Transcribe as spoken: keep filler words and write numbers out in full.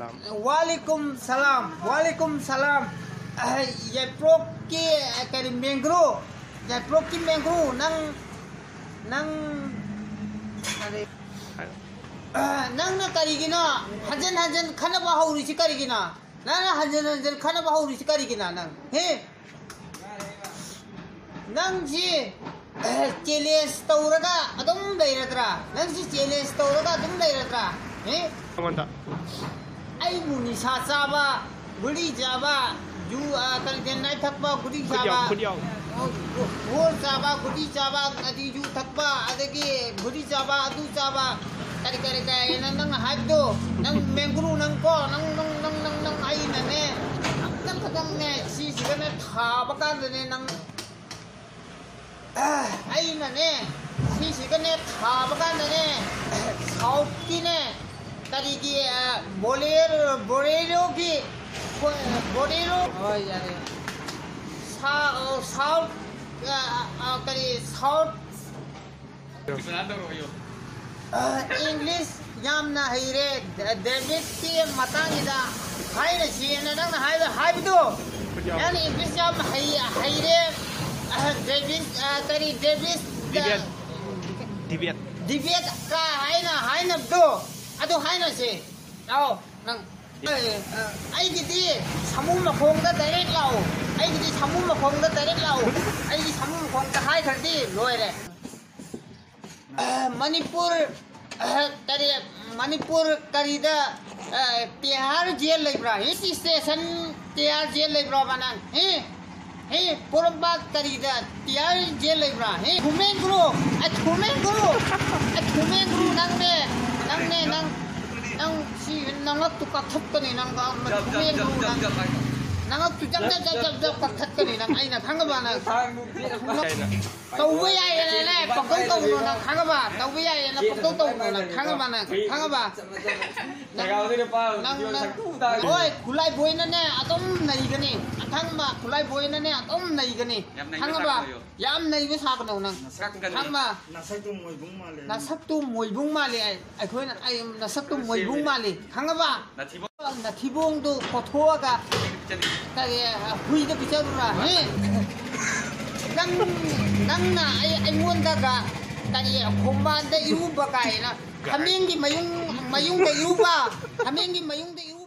salam. Walaikum salam. Walaikum salam. Ya prok ki kari mengro. Ya prok ki mengro nang nang kari nang na kari gina hajan hajan khana bahau ri kari gina. Nang hajan hajan khana bahau ri kari gina nang. He. Nang ji challenge tawraga adum dairadra. Nang ji challenge tawraga adum dairadra. He. Manta. Ai muni sa chaba guri jaba ju kal den nai thakba guri jaba ho chaba guri jaba adi ju thakba adagi guri jaba adu jaba kari kari kai nang nang haibdo nang mengru nang ko nang nang nang nang nang ai na ne nang kadang ne si si ne tha ba ka ne nang ai na ne si si ne tha ba ka ne sau ki ne tadi ki bolero bolero ki bolero oh yaar south south tadi south English yamna haire David ki matang ida haire si na nang haire haido yani English yam haire David tadi David Diviet Diviet ka haina haina do ado haina se ao nang ai gidi samu ma khong da direct lao ai gidi samu ma khong da direct lao ai gidi samu ma khong da hai khadi loi re Manipur tari Manipur kari da Tihar jail leibra he station Tihar jail leibra banan he he purba kari da Tihar jail leibra he thumen guru a thumen guru a thumen guru nang ne nang ne nang nang si nangak tu kathak kani nang ga thumen guru nang nangak tu jap jap jap jap kathak kani nang ai na thang ba na tàu với ai này này bọc tàu tàu nó là kháng ba tàu với ai là bọc tàu tàu nó là kháng ba này kháng ba ôi kulai boy na nè atom này cái này kháng ba kulai boy na nè atom này cái này kháng ba yam này với sao cái nào kháng ba na sắc tu mùi bung ma li ai ai khơi na ai na sắc tu mùi bung ma li kháng ba na thi bung tu có thua cả cái hui cái picture ra he nang nang na ay ay muốn ta cả tadi kumanda iu ba kai na kaming di mayung mayung de iu ba kaming di mayung de iu